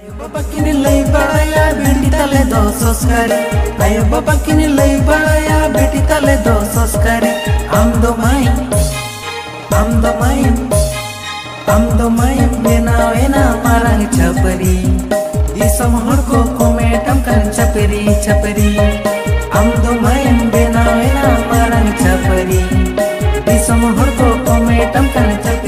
बाबा किने लई बड़ाया बेटी तले दो संस्कारी आयो बाबा किने लई बड़ाया बेटी तले दो संस्कारी हम दो माई बेना मारंग छपरी दिसम हड़को कोमेटम कर छपरी हम दो माई बेना मारंग छपरी दिसम हड़को कोमेटम कर छपरी।